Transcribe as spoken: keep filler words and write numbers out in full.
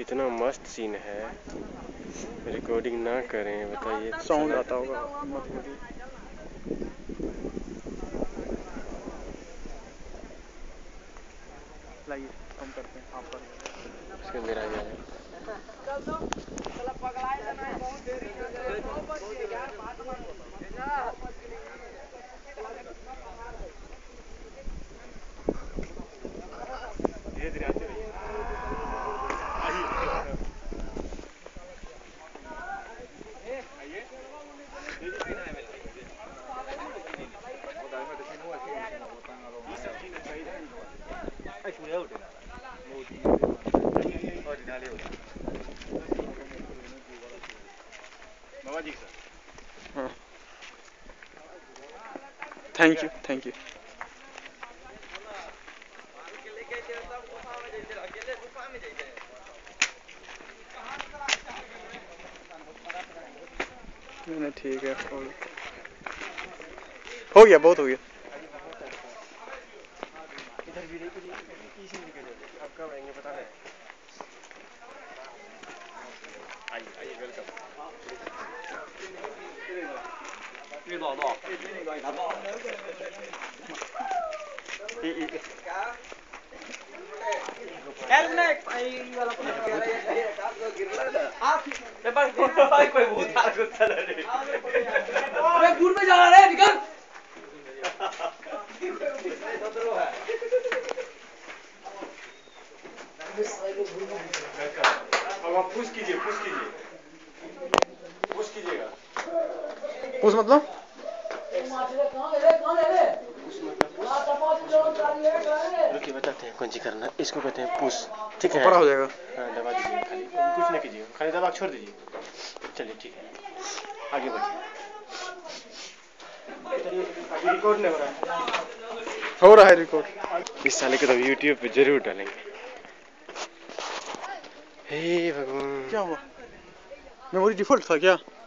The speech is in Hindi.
इतना मस्त सीन है, रिकॉर्डिंग ना करें बताइए। साउंड आता होगा। लाइए हम करते हैं आप पर। इसके मेरा क्या है? धीरे धीरे आते रहिए। बाबा जी सर। हाँ थैंक यू थैंक यू। नहीं ठीक है, हो गया बहुत हो गया। इधर भी अब कब आएंगे पता है? आइए आइए वेलकम। दूर में जा रहा है निकल। अब आप पुश कीजिए पुश कीजिए पुश कीजिएगा। पुश मतलब? रुकिए बताते हैं कौन सी करना। इसको कहते हैं पुश, ठीक है? बड़ा हो जाएगा। हाँ दबा दीजिए, खाली कुछ नहीं कीजिए, खाली दबा छोड़ दीजिए। चलिए ठीक है, आगे बढ़िए। अभी रिकॉर्ड नहीं हो रहा है। हो रहा है रिकॉर्ड। इस साले को तो यूट्यूब पे जरूर डालेंगे। हे भगवान, क्या हुआ? मेमोरी डिफॉल्ट था क्या?